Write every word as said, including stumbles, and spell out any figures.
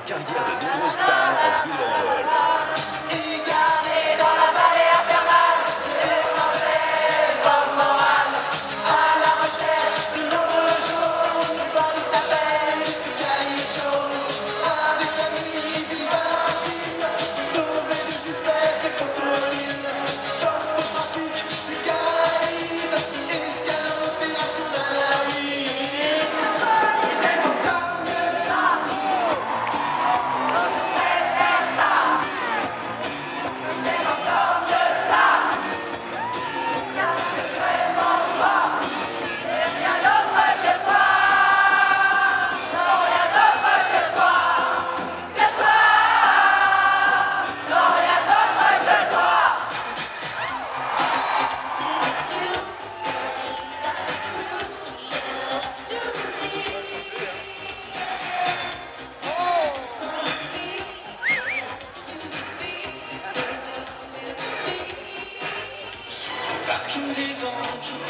carrière de nombreuses stars ont pris l'envol. Égaré dans la vallée infernale, étranglé comme morale, à la recherche de l'ombre jaune, le bandit s'appelle Calicos. Avec l'ami Vivalentine, sauvé de justesse et crocodile, stop au trafic des Caraïbes, escale en opération de la nuit. J'aime encore mieux ça, je préfère ça. J'aime encore mieux ça, car c'est vraiment toi, et rien d'autre que toi. Non, rien d'autre que toi, que toi. Non, rien d'autre que toi. Parking des anges.